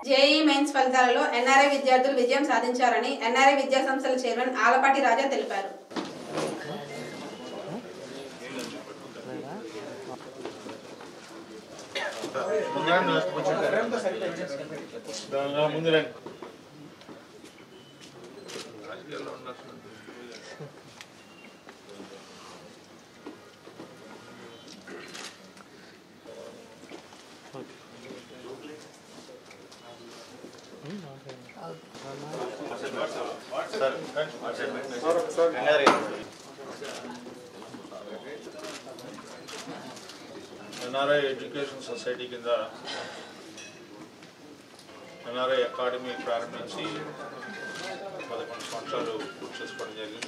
JEE mains ఫలితాలలో NRI విద్యార్థులు విజయం సాధించారని ఎన్ఆర్ఐ విద్యా సంస్థల చైర్మన్ ఆలపాటి రాజా తెలిపారు. ఎన్ఆర్ఐ ఎడ్యుకేషన్ సొసైటీ కింద ఎన్ఆర్ఐ అకాడమీ ప్రారంభించి 11 సంవత్సరాలు పూర్తి చేసుకోవడం జరిగింది.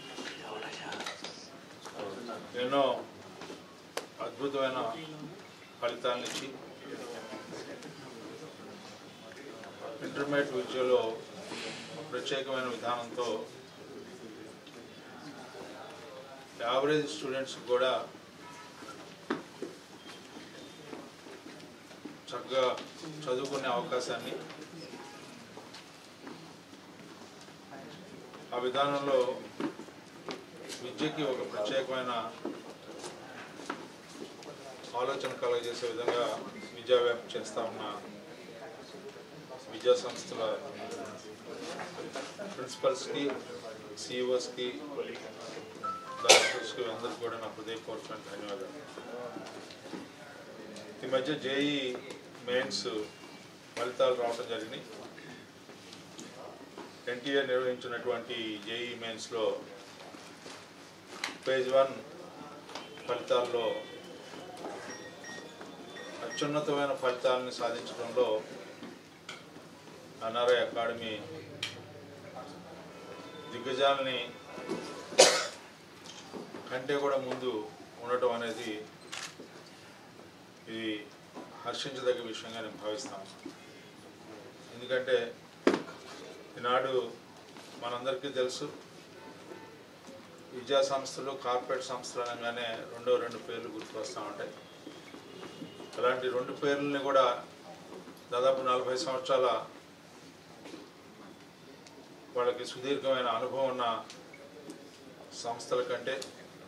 ఎన్నో అద్భుతమైన ఫలితాలను ఇచ్చి ఇంటర్మీడియట్ విద్యలో ప్రత్యేకమైన విధానంతో యావరేజ్ స్టూడెంట్స్ కూడా చక్కగా చదువుకునే అవకాశాన్ని ఆ విధానంలో విద్యకి ఒక ప్రత్యేకమైన ఆలోచన కలగజేసే విధంగా విద్యా వ్యాప్తి చేస్తా ఉన్న విద్యా సంస్థల ప్రిన్సిపల్స్కి, సిఇఓస్కి, డైరెక్టర్స్కి అందరికీ కూడా నా హృదయపూర్వకమైన ధన్యవాదాలు. ఈ మధ్య జేఈ మెయిన్స్ ఫలితాలు రావడం జరిగినాయి. ఎన్టీఏ నిర్వహించినటువంటి జేఈ మెయిన్స్లో ఫేజ్ 1 ఫలితాల్లో అత్యున్నతమైన ఫలితాలను సాధించడంలో ఎన్ఆర్ఐ అకాడమీ దిగ్గజాలని కంటే కూడా ముందు ఉండటం అనేది ఇది హర్షించదగ్గ విషయంగా నేను భావిస్తాను. ఎందుకంటే ఈనాడు మనందరికీ తెలుసు, విద్యా సంస్థలు కార్పొరేట్ సంస్థలు అనగానే రెండు పేర్లు గుర్తు వస్తూ ఉంటాయి. అలాంటి 2 పేర్లని కూడా దాదాపు 40 సంవత్సరాల వాళ్ళకి సుదీర్ఘమైన అనుభవం ఉన్న సంస్థల కంటే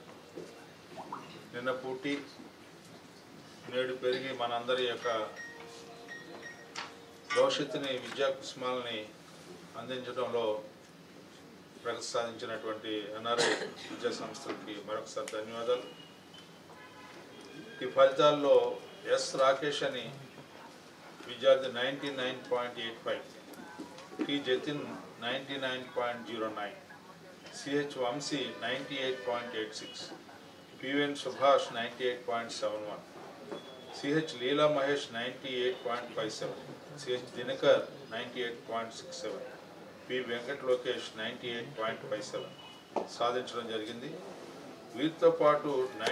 నిన్న పుట్టి నేడు పెరిగి మనందరి యొక్క భవిష్యత్తుని విద్యా కుసుమాలని అందించడంలో ప్రగతి సాధించినటువంటి ఎన్ఆర్ఐ విద్యా సంస్థలకి మరొకసారి ధన్యవాదాలు. ఈ ఫలితాల్లో ఎస్ రాకేష్ అని విద్యార్థి 99.85, T Jatin 99.09, CH Vamsi 98.86, PVN Subhash 98.71, CH Leela Mahesh 98.57, CH Dinakar 98.67, P Venkata Lokesh 98.57 సాధించడం జరిగింది. వీరితో పాటు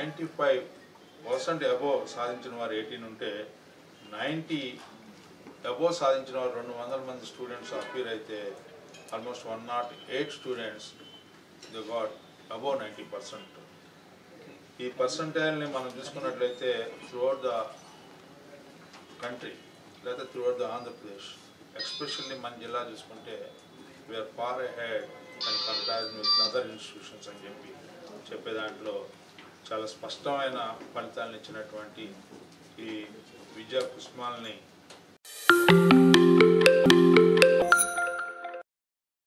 95% అబోవ్ సాధించిన వారు 18 ఉంటే 90 అబోవ్ సాధించిన వారు 200 మంది స్టూడెంట్స్ అపీర్ అయితే almost 108 students they got above 90%. ఈ పర్సంటైల్ని మనం చూసుకున్నట్లయితే త్రూఅవుట్ ద కంట్రీ లేదా త్రూఅవుట్ ద ఆంధ్రప్రదేశ్, ఎస్పెషల్లీ మన జిల్లా చూసుకుంటే we're far ahead and comparison with other institutions అని చెప్పే దాంట్లో చాలా స్పష్టమైన ఫలితాలను ఇచ్చినటువంటి ఈ విద్యా కుసుమాలని